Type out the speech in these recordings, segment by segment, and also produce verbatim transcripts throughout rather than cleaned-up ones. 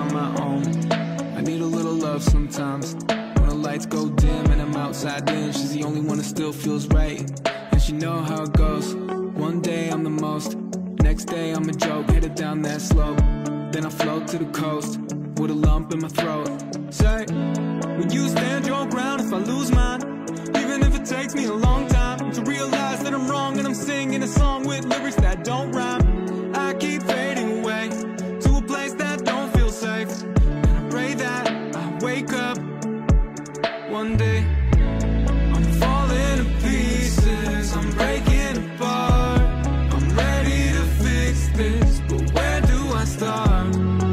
on my own. I need a little love sometimes. When the lights go dim and I'm outside in, she's the only one that still feels right. And she know how it goes. One day I'm the most, next day I'm a joke, headed down that slope. Then I float to the coast, with a lump in my throat. Say, will you stand your ground if I lose mine? Even if it takes me a long time to realize that I'm wrong and I'm singing a song with lyrics that don't rhyme. I keep fading away to a place that don't feel safe, and I pray that I wake up one day. I'm falling to pieces, I'm breaking apart. I'm ready to fix this, but where do I start?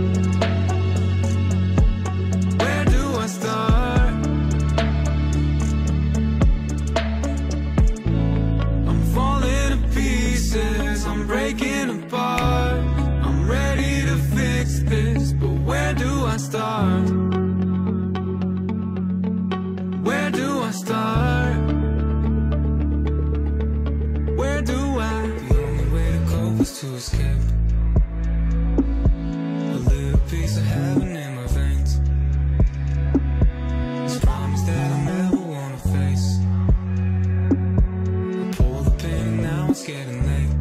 Where do I start? I'm falling to pieces, I'm breaking apart. I'm ready to fix this, but where do I start? Where do I start? Where do I? The only way to cope is to escape. A little piece of heaven in my veins. This promise that I never wanna face. I pull the pin and now it's getting late.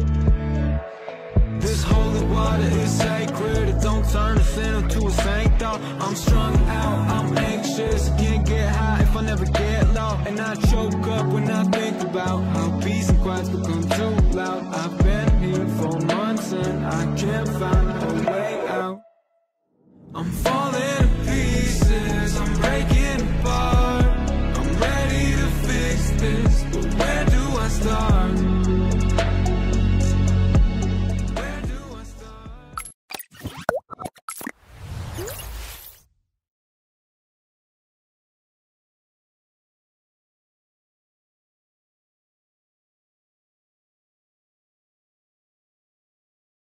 This holy water is sacred. It don't turn a sinner to a saint though. I'm strung out, I'm anxious, I can't get high if I never get low. And I choke up when I think about how peace and quiet's become too loud. I've been here for months and I can't find a way out. I'm falling